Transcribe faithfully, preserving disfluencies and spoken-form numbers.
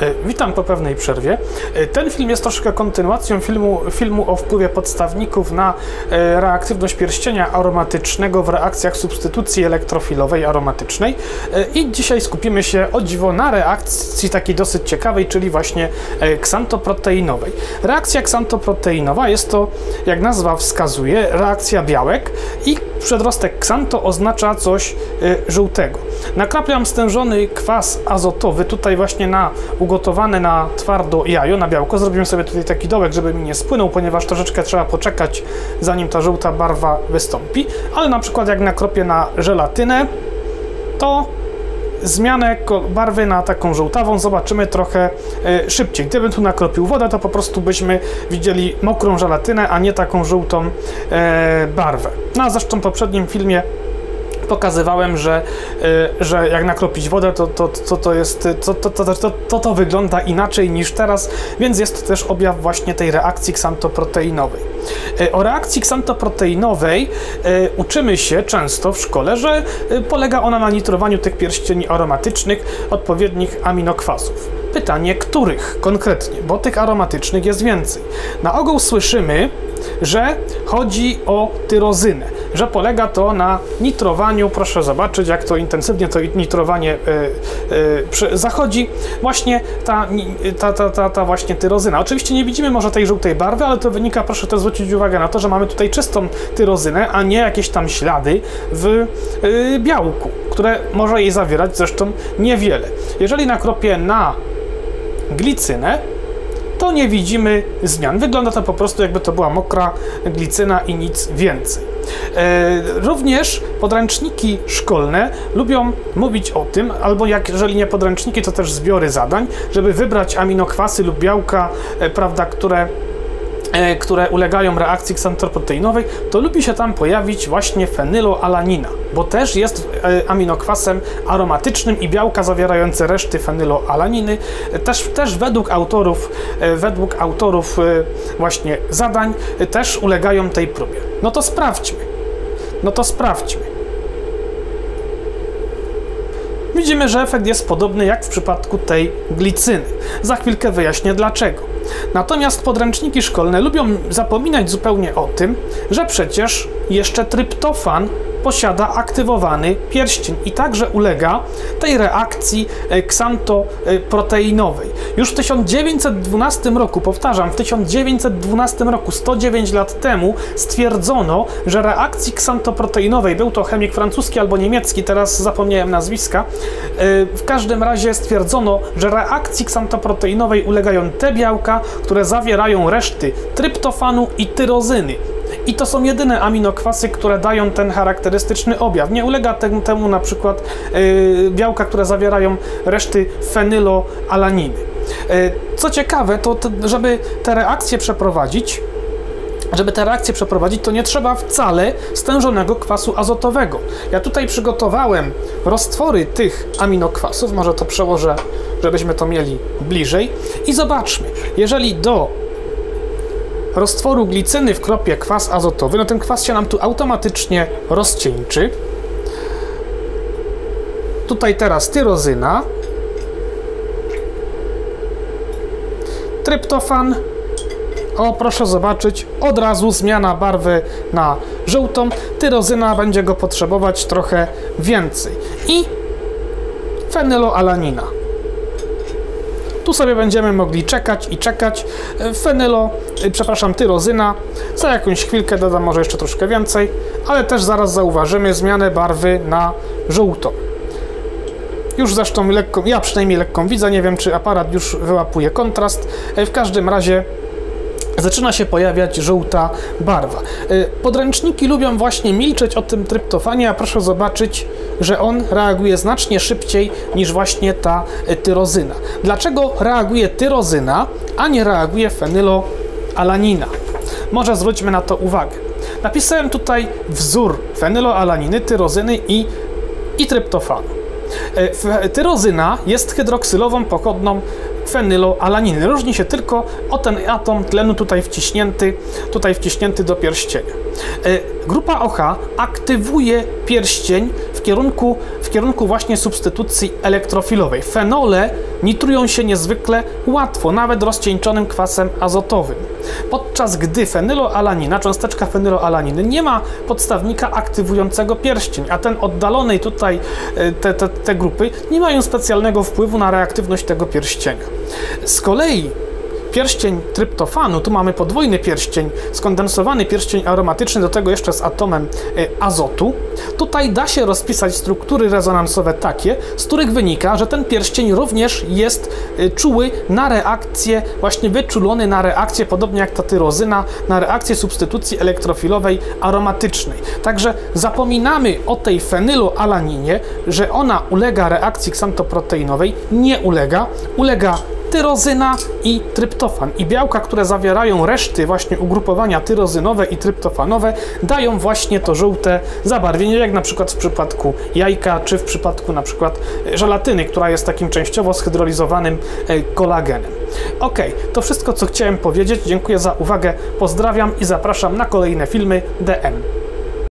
Witam po pewnej przerwie. Ten film jest troszkę kontynuacją filmu, filmu o wpływie podstawników na reaktywność pierścienia aromatycznego w reakcjach substytucji elektrofilowej aromatycznej. I dzisiaj skupimy się, o dziwo, na reakcji takiej dosyć ciekawej, czyli właśnie ksantoproteinowej. Reakcja ksantoproteinowa jest to, jak nazwa wskazuje, reakcja białek i przedrostek ksanto oznacza coś żółtego. Nakrapiam stężony kwas azotowy tutaj właśnie na ugotowane na twardo jajo, na białko. Zrobimy sobie tutaj taki dołek, żeby mi nie spłynął, ponieważ troszeczkę trzeba poczekać, zanim ta żółta barwa wystąpi. Ale na przykład jak nakropię na żelatynę, to zmianę barwy na taką żółtawą zobaczymy trochę e, szybciej. Gdybym tu nakropił wodę, to po prostu byśmy widzieli mokrą żelatynę, a nie taką żółtą e, barwę. No a zresztą w poprzednim filmie pokazywałem, że, y, że jak nakropić wodę, to to, to, to, jest, to, to, to, to, to, to wygląda inaczej niż teraz, więc jest to też objaw właśnie tej reakcji ksantoproteinowej. Y, o reakcji ksantoproteinowej y, uczymy się często w szkole, że y, polega ona na nitrowaniu tych pierścieni aromatycznych odpowiednich aminokwasów. Pytanie, których konkretnie, bo tych aromatycznych jest więcej. Na ogół słyszymy, że chodzi o tyrozynę, że polega to na nitrowaniu, proszę zobaczyć, jak to intensywnie to nitrowanie y, y, przy, zachodzi, właśnie ta, ta, ta, ta, ta właśnie tyrozyna. Oczywiście nie widzimy może tej żółtej barwy, ale to wynika, proszę też zwrócić uwagę na to, że mamy tutaj czystą tyrozynę, a nie jakieś tam ślady w y, białku, które może jej zawierać zresztą niewiele. Jeżeli nakropię na glicynę, to nie widzimy zmian. Wygląda to po prostu, jakby to była mokra glicyna i nic więcej. E, również podręczniki szkolne lubią mówić o tym, albo jak, jeżeli nie podręczniki, to też zbiory zadań, żeby wybrać aminokwasy lub białka, e, prawda, które które ulegają reakcji ksantoproteinowej, to lubi się tam pojawić właśnie fenyloalanina, bo też jest aminokwasem aromatycznym i białka zawierające reszty fenyloalaniny też, też według autorów, według autorów właśnie zadań też ulegają tej próbie. No to sprawdźmy. No to sprawdźmy. Widzimy, że efekt jest podobny jak w przypadku tej glicyny. Za chwilkę wyjaśnię dlaczego. Natomiast podręczniki szkolne lubią zapominać zupełnie o tym, że przecież jeszcze tryptofan posiada aktywowany pierścień i także ulega tej reakcji ksantoproteinowej. Już w tysiąc dziewięćset dwunastym roku, powtarzam, w tysiąc dziewięćset dwunastym roku, sto dziewięć lat temu, stwierdzono, że reakcji ksantoproteinowej, był to chemik francuski albo niemiecki, teraz zapomniałem nazwiska, w każdym razie stwierdzono, że reakcji ksantoproteinowej ulegają te białka, które zawierają reszty tryptofanu i tyrozyny. I to są jedyne aminokwasy, które dają ten charakterystyczny objaw. Nie ulega temu, temu na przykład yy, białka, które zawierają reszty fenyloalaniny. Yy, co ciekawe, to, to żeby te reakcje przeprowadzić, Żeby te reakcje przeprowadzić, to nie trzeba wcale stężonego kwasu azotowego. Ja tutaj przygotowałem roztwory tych aminokwasów, może to przełożę, żebyśmy to mieli bliżej. I zobaczmy, jeżeli do roztworu glicyny wkropię kwas azotowy, no ten kwas się nam tu automatycznie rozcieńczy. Tutaj teraz tyrozyna, tryptofan. O, proszę zobaczyć, od razu zmiana barwy na żółtą. Tyrozyna będzie go potrzebować trochę więcej. I fenyloalanina. Tu sobie będziemy mogli czekać i czekać. Fenylo, przepraszam, tyrozyna. Za jakąś chwilkę dodam może jeszcze troszkę więcej, ale też zaraz zauważymy zmianę barwy na żółtą. Już zresztą lekko, ja przynajmniej lekką widzę, nie wiem, czy aparat już wyłapuje kontrast. W każdym razie zaczyna się pojawiać żółta barwa. Podręczniki lubią właśnie milczeć o tym tryptofanie, a proszę zobaczyć, że on reaguje znacznie szybciej niż właśnie ta tyrozyna. Dlaczego reaguje tyrozyna, a nie reaguje fenyloalanina? Może zwróćmy na to uwagę. Napisałem tutaj wzór fenyloalaniny, tyrozyny i, i tryptofanu. Tyrozyna jest hydroksylową pochodną fenyloalaniny. Różni się tylko o ten atom tlenu tutaj wciśnięty, tutaj wciśnięty do pierścienia. Grupa O H aktywuje pierścień w kierunku, w kierunku właśnie substytucji elektrofilowej. Fenole nitrują się niezwykle łatwo, nawet rozcieńczonym kwasem azotowym. Podczas gdy fenyloalanina, cząsteczka fenyloalaniny nie ma podstawnika aktywującego pierścień, a ten oddalony tutaj te, te, te grupy nie mają specjalnego wpływu na reaktywność tego pierścienia. Z kolei pierścień tryptofanu, tu mamy podwójny pierścień, skondensowany pierścień aromatyczny, do tego jeszcze z atomem azotu. Tutaj da się rozpisać struktury rezonansowe takie, z których wynika, że ten pierścień również jest czuły na reakcję, właśnie wyczulony na reakcję, podobnie jak ta tyrozyna, na reakcję substytucji elektrofilowej aromatycznej. Także zapominamy o tej fenyloalaninie, że ona ulega reakcji ksantoproteinowej, nie ulega, ulega tyrozyna i tryptofan. I białka, które zawierają reszty właśnie ugrupowania tyrozynowe i tryptofanowe, dają właśnie to żółte zabarwienie, jak na przykład w przypadku jajka, czy w przypadku na przykład żelatyny, która jest takim częściowo zhydrolizowanym kolagenem. Ok, to wszystko, co chciałem powiedzieć. Dziękuję za uwagę, pozdrawiam i zapraszam na kolejne filmy D M.